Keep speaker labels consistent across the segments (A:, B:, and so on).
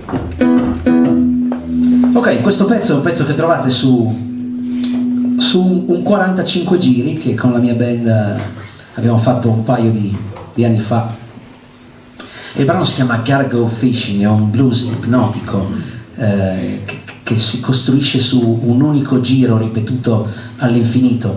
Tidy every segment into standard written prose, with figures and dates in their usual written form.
A: Ok, questo pezzo è un pezzo che trovate su un 45 giri che con la mia band abbiamo fatto un paio di anni fa. Il brano si chiama Gotta Go Fishing, è un blues ipnotico che si costruisce su un unico giro ripetuto all'infinito.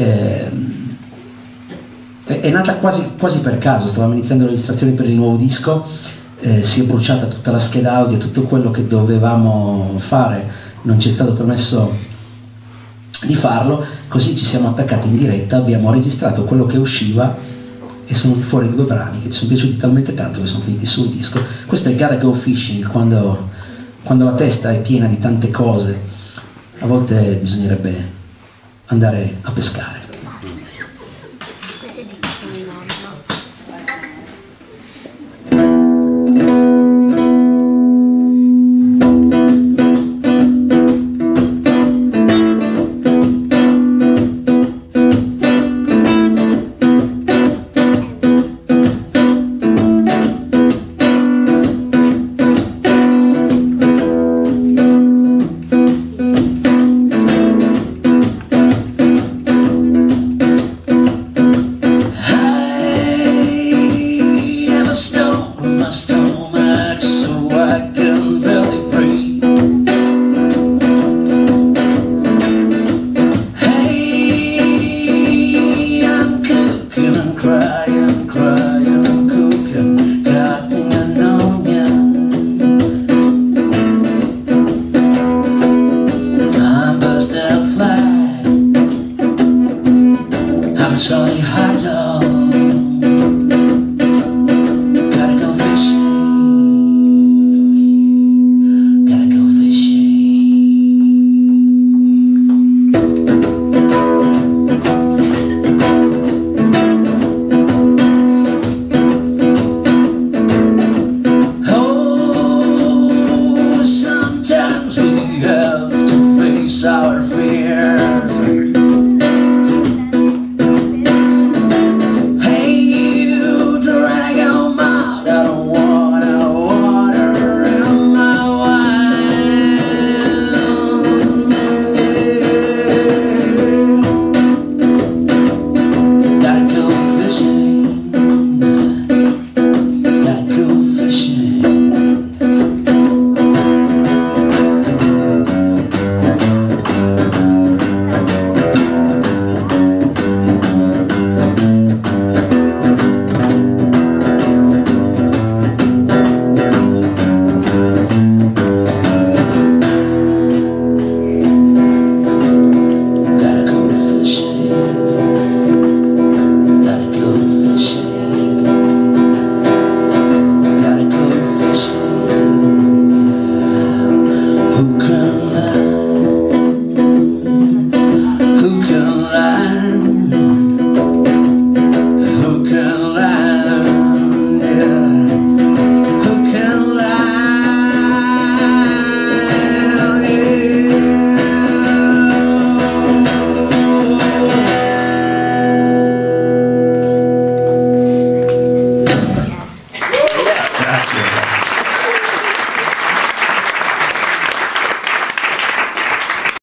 A: È nata quasi per caso, stavamo iniziando le registrazioni per il nuovo disco, si è bruciata tutta la scheda audio, tutto quello che dovevamo fare, non ci è stato permesso di farlo, così ci siamo attaccati in diretta, abbiamo registrato quello che usciva e sono venuti fuori 2 brani che ci sono piaciuti talmente tanto che sono finiti sul disco. Questo è Gotta Go Fishing, quando la testa è piena di tante cose, a volte bisognerebbe andare a pescare.